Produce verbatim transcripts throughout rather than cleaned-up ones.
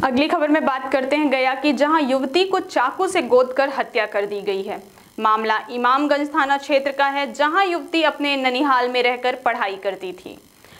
अगली खबर में बात करते हैं गया की, जहां युवती को चाकू से गोदकर हत्या कर दी गई है। मामला इमामगंज थाना क्षेत्र का है, जहां युवती अपने ननिहाल में रहकर पढ़ाई करती थी।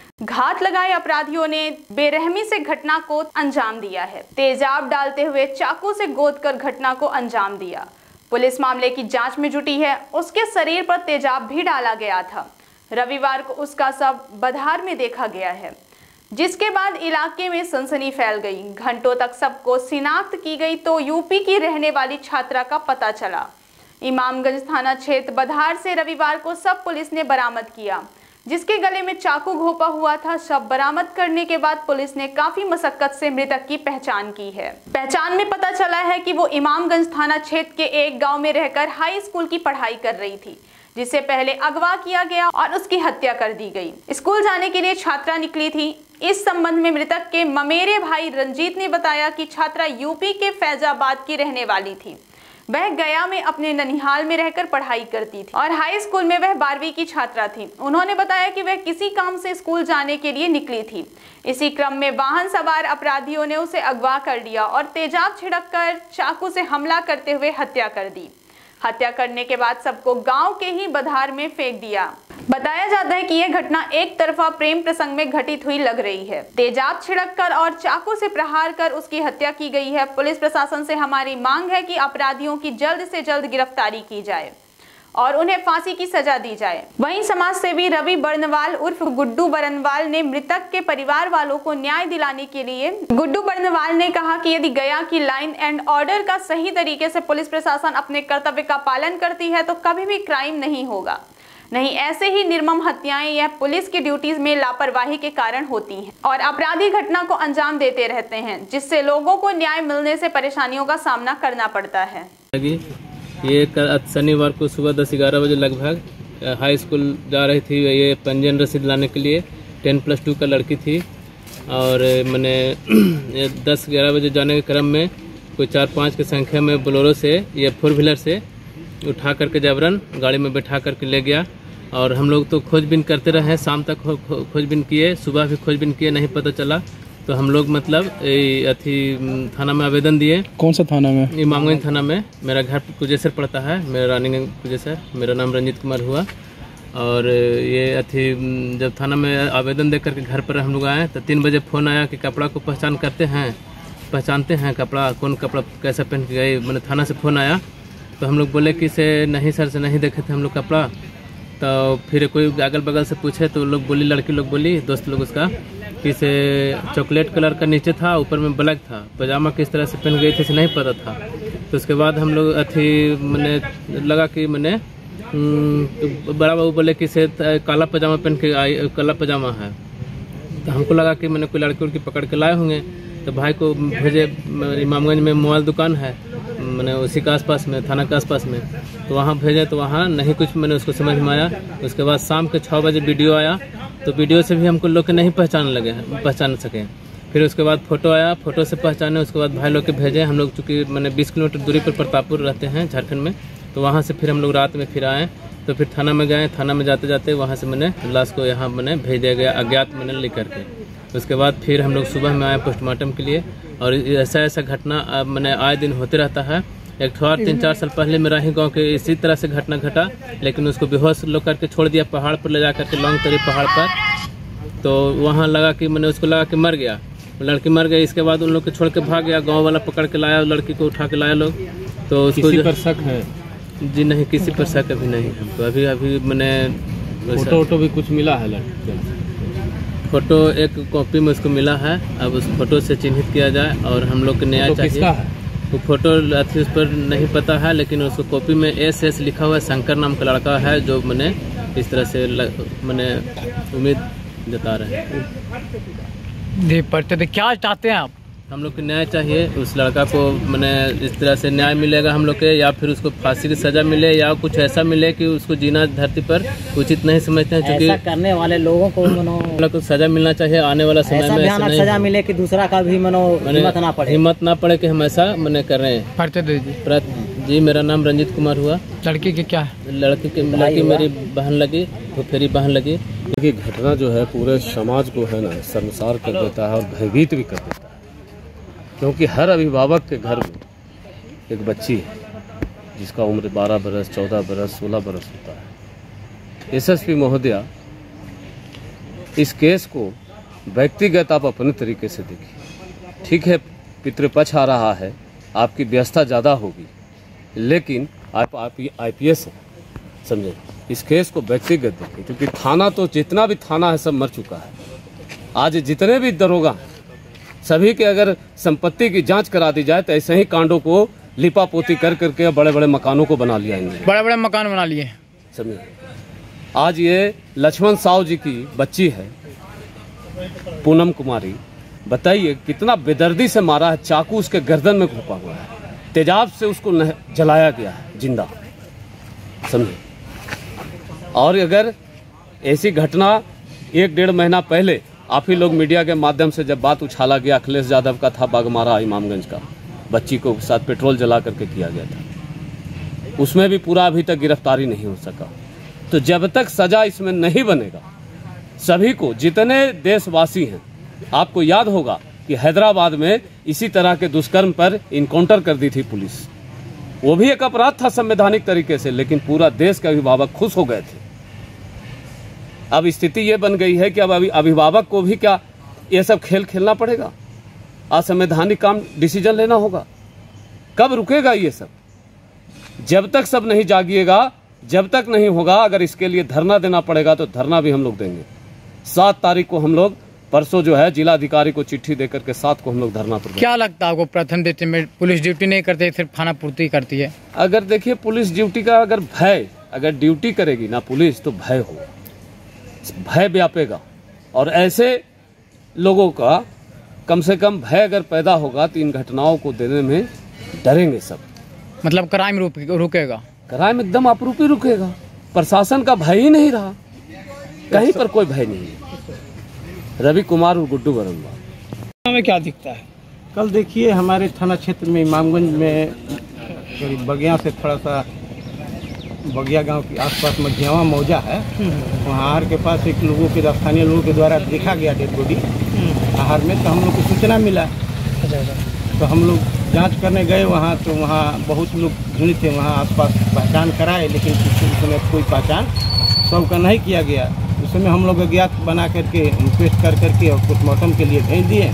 घात लगाए अपराधियों ने बेरहमी से घटना को अंजाम दिया है। तेजाब डालते हुए चाकू से गोदकर घटना को अंजाम दिया। पुलिस मामले की जांच में जुटी है। उसके शरीर पर तेजाब भी डाला गया था। रविवार को उसका शव बधार में देखा गया है, जिसके बाद इलाके में सनसनी फैल गई। घंटों तक सबको शिनाख्त की गई तो यूपी की रहने वाली छात्रा का पता चला। इमामगंज थाना क्षेत्र बधार से रविवार को शव पुलिस ने बरामद किया, जिसके गले में चाकू घोंपा हुआ था। शव बरामद करने के बाद पुलिस ने काफी मशक्कत से मृतक की पहचान की है। पहचान में पता चला है कि वो इमामगंज थाना क्षेत्र के एक गांव में रहकर हाई स्कूल की पढ़ाई कर रही थी, जिसे पहले अगवा किया गया और उसकी हत्या कर दी गई। स्कूल जाने के लिए छात्रा निकली थी। इस संबंध में मृतक के ममेरे भाई रंजीत ने बताया कि छात्रा यूपी के फैजाबाद की रहने वाली थी। वह गया में अपने ननिहाल में रहकर पढ़ाई करती थी और हाई स्कूल में वह बारहवीं की छात्रा थी। उन्होंने बताया कि वह किसी काम से स्कूल जाने के लिए निकली थी। इसी क्रम में वाहन सवार अपराधियों ने उसे अगवा कर लिया और तेजाब छिड़ककर चाकू से हमला करते हुए हत्या कर दी। हत्या करने के बाद सबको गांव के ही बधार में फेंक दिया। बताया जाता है कि यह घटना एक तरफा प्रेम प्रसंग में घटित हुई लग रही है। तेजाब छिड़ककर और चाकू से प्रहार कर उसकी हत्या की गई है। पुलिस प्रशासन से हमारी मांग है कि अपराधियों की जल्द से जल्द गिरफ्तारी की जाए और उन्हें फांसी की सजा दी जाए। वहीं समाज सेवी रवि बर्नवाल उर्फ गुड्डू बर्नवाल ने मृतक के परिवार वालों को न्याय दिलाने के लिए गुड्डू बर्नवाल ने कहा कि यदि गया की लाइन एंड ऑर्डर का सही तरीके से पुलिस प्रशासन अपने कर्तव्य का पालन करती है तो कभी भी क्राइम नहीं होगा। नहीं, ऐसे ही निर्मम हत्याएं यह पुलिस की ड्यूटीज में लापरवाही के कारण होती हैं और अपराधी घटना को अंजाम देते रहते हैं, जिससे लोगों को न्याय मिलने से परेशानियों का सामना करना पड़ता है। ये शनिवार को सुबह दस ग्यारह बजे लगभग हाई स्कूल जा रही थी। ये पंजीयन रसीद लाने के लिए टेन प्लस टू का लड़की थी और मैंने दस ग्यारह बजे जाने के क्रम में कोई चार पाँच की संख्या में बोलेरो से ये फोर व्हीलर से उठा करके जबरन गाड़ी में बैठा करके ले गया। और हम लोग तो खोजबीन करते रहे, शाम तक खो, खो, खोजबीन किए, सुबह भी खोजबीन किए, नहीं पता चला। तो हम लोग मतलब अथी थाना में आवेदन दिए। कौन सा थाना में? इमामगंज थाना में। मेरा घर कुजेसर पड़ता है, मेरा रानीगंज कुजेसर। मेरा नाम रंजीत कुमार हुआ। और ये अथी जब थाना में आवेदन दे करके घर पर हम लोग आए तो तीन बजे फ़ोन आया कि कपड़ा को पहचान करते हैं, पहचानते हैं कपड़ा, कौन कपड़ा कैसा पहन के गए। मैंने थाना से फ़ोन आया तो हम लोग बोले कि से नहीं सर, से नहीं देखे थे हम लोग कपड़ा। तो फिर कोई अगल बगल से पूछे तो लोग बोली, लड़की लोग बोली, दोस्त लोग उसका, कि से चॉकलेट कलर का नीचे था, ऊपर में ब्लैक था, पजामा किस तरह से पहन गई थी से नहीं पता था। तो उसके बाद हम लोग अथी मैंने लगा कि मैंने बड़ा बाबू बोले कि से काला पजामा पहन के आई, काला पजामा है। तो हमको लगा कि मैंने कोई लड़की उड़की पकड़ के लाए होंगे। तो भाई को भेजे, इमामगंज में मोबाइल दुकान है मैंने उसी के आसपास में, थाना के आसपास में, तो वहाँ भेजे तो वहाँ नहीं कुछ मैंने उसको समझ में आया। उसके बाद शाम के छः बजे वीडियो आया तो वीडियो से भी हमको लोग के नहीं पहचान लगे पहचान सके। फिर उसके बाद फोटो आया, फोटो से पहचाने। उसके बाद भाई लोग के भेजे। हम लोग चूँकि मैंने बीस किलोमीटर दूरी पर प्रतापपुर रहते हैं झारखंड में, तो वहाँ से फिर हम लोग रात में फिर आए तो फिर थाना में गए। थाना में जाते जाते वहाँ से मैंने लाश को यहाँ मैंने भेज दिया गया अज्ञात मैंने ले करके। उसके बाद फिर हम लोग सुबह में आए पोस्टमार्टम के लिए। और ऐसा ऐसा घटना मैंने आए दिन होते रहता है। एक ठो तीन चार साल पहले मेरा ही गांव के इसी तरह से घटना घटा, लेकिन उसको बेहोश लोग करके छोड़ दिया पहाड़ पर ले जा करके, लॉन्ग तरी पहाड़ पर। तो वहाँ लगा कि मैंने उसको लगा कि मर गया, लड़की मर गई। इसके बाद उन लोग को छोड़ के भाग गया, गाँव वाला पकड़ के लाया, लड़की को उठा के लाया लोग। तो उसको किसी पर शक है? जी नहीं, किसी पर शक अभी नहीं है। तो अभी अभी मैंने फोटो वोटो भी कुछ मिला है? लड़की फोटो एक कॉपी में उसको मिला है। अब उस फोटो से चिन्हित किया जाए और हम लोग को न्याय चाहिए। किसका है वो फोटो? अथी उस पर नहीं पता है, लेकिन उसको कॉपी में एस एस लिखा हुआ है। शंकर नाम का लड़का है जो मैंने इस तरह से मैंने उम्मीद जता रहे हैं। जी पढ़ते थे, क्या चाहते हैं आप? हम लोग को न्याय चाहिए। उस लड़का को मैंने इस तरह से न्याय मिलेगा हम लोग के, या फिर उसको फांसी की सजा मिले या कुछ ऐसा मिले कि उसको जीना धरती पर उचित नहीं समझते हैं। ऐसा करने वाले लोगों को मनो को सजा मिलना चाहिए आने वाला समय में। ऐसा नहीं सजा मिले कि दूसरा का भी मनो हिम्मत ना पड़े हिम्मत ना पड़े कि हम ऐसा मैंने कर रहे हैं। पढ़ते थे जी। मेरा नाम रंजीत कुमार हुआ। लड़की की क्या है? लड़की की लड़की मेरी बहन लगी, तो फेरी बहन लगी। देखिए घटना जो है पूरे समाज को है ना शर्मसार कर देता है और भयभीत भी कर देता है। क्योंकि हर अभिभावक के घर में एक बच्ची है जिसका उम्र बारह बरस, चौदह बरस, सोलह बरस होता है। एसएसपी महोदया, इस केस को व्यक्तिगत आप अपने तरीके से देखिए। ठीक है, पितृपक्ष आ रहा है, आपकी व्यवस्था ज़्यादा होगी, लेकिन आप आप आईपीएस हैं, समझे। इस केस को व्यक्तिगत देखिए, क्योंकि थाना तो जितना भी थाना है सब मर चुका है। आज जितने भी दरोगा सभी के अगर संपत्ति की जांच करा दी जाए तो ऐसे ही कांडों को लिपापोती कर करके बड़े बड़े मकानों को बना लिया इन्होंने, बड़े बड़े मकान बना लिए। समझे। आज ये लक्ष्मण साहु जी की बच्ची है पूनम कुमारी, बताइए कितना बेदर्दी से मारा है, चाकू उसके गर्दन में घोंपा हुआ है, तेजाब से उसको जलाया गया है जिंदा, समझे। और अगर ऐसी घटना एक डेढ़ महीना पहले आप ही लोग मीडिया के माध्यम से जब बात उछाला गया, अखिलेश यादव का था बागमारा इमामगंज का, बच्ची को साथ पेट्रोल जला करके किया गया था, उसमें भी पूरा अभी तक गिरफ्तारी नहीं हो सका। तो जब तक सजा इसमें नहीं बनेगा, सभी को, जितने देशवासी हैं, आपको याद होगा कि हैदराबाद में इसी तरह के दुष्कर्म पर इनकाउंटर कर दी थी पुलिस। वो भी एक अपराध था संवैधानिक तरीके से, लेकिन पूरा देश के अभिभावक खुश हो गए थे। अब स्थिति ये बन गई है कि अब अभी अभिभावक को भी क्या ये सब खेल खेलना पड़ेगा, असंवैधानिक काम डिसीजन लेना होगा। कब रुकेगा ये सब? जब तक सब नहीं जागिएगा, जब तक नहीं होगा। अगर इसके लिए धरना देना पड़ेगा तो धरना भी हम लोग देंगे। सात तारीख को हम लोग, परसों जो है, जिला अधिकारी को चिट्ठी देकर के सात को हम लोग धरना पर। क्या लगता है आपको, प्रथम दृष्टि में पुलिस ड्यूटी नहीं करती, सिर्फ थाना पूर्ति करती है? अगर देखिए, पुलिस ड्यूटी का अगर भय, अगर ड्यूटी करेगी ना पुलिस, तो भय हो, भय व्यापेगा, और ऐसे लोगों का कम से कम भय अगर पैदा होगा तो इन घटनाओं को देने में डरेंगे सब। मतलब क्राइम रुकेगा, क्राइम एकदम अपरूपी रुकेगा। प्रशासन का भय ही नहीं रहा, कहीं पर कोई भय नहीं है। रवि कुमार और गुड्डू बरनवा में क्या दिखता है? कल देखिए, हमारे थाना क्षेत्र में इमामगंज में करीब बगिया से थोड़ा सा, बगिया गांव के आसपास मझियावा मौजा है, वहाँ आहार के पास एक लोगों के, स्थानीय लोगों के द्वारा देखा गया डेड बॉडी आहार में। तो हम लोग को सूचना मिला, तो हम लोग जांच करने गए वहाँ। तो वहाँ बहुत लोग भीड़ थे, वहाँ आसपास पहचान कराए, लेकिन उसमें कोई पहचान सबका नहीं किया गया। उसमें हम लोग अज्ञात बना करके इंक्वेस्ट कर करके और पोस्टमार्टम के लिए भेज दिए।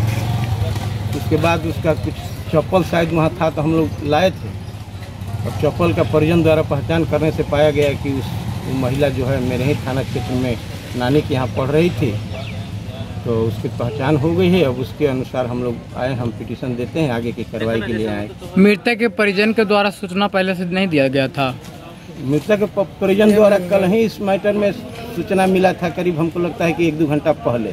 उसके बाद उसका कुछ चप्पल शायद वहाँ था, तो हम लोग लाए थे, और चप्पल का परिजन द्वारा पहचान करने से पाया गया कि उस महिला जो है मेरे ही थाना क्षेत्र में नानी के यहाँ पढ़ रही थी, तो उसकी पहचान हो गई है। अब उसके अनुसार हम लोग आए, हम पिटीशन देते हैं, आगे की कार्रवाई के लिए आए। मृतक के परिजन के द्वारा सूचना पहले से नहीं दिया गया था? मृतक के परिजन द्वारा कल ही इस मैटर में सूचना मिला था, करीब हमको लगता है कि एक दो घंटा पहले,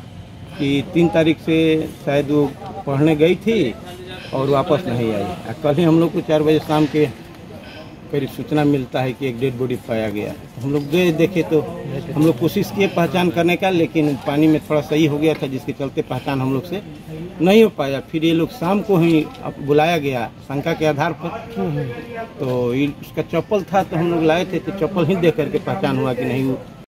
कि तीन तारीख से शायद वो पढ़ने गई थी और वापस नहीं आई। कल ही हम लोग को चार बजे शाम के करीब सूचना मिलता है कि एक डेड बॉडी पाया गया। हम लोग गए, देखे, तो हम लोग कोशिश किए पहचान करने का, लेकिन पानी में थोड़ा सही हो गया था, जिसके चलते पहचान हम लोग से नहीं हो पाया। फिर ये लोग शाम को ही बुलाया गया शंका के आधार पर, तो उसका चप्पल था, तो हम लोग लाए थे, तो चप्पल ही देख करके पहचान हुआ कि नहीं वो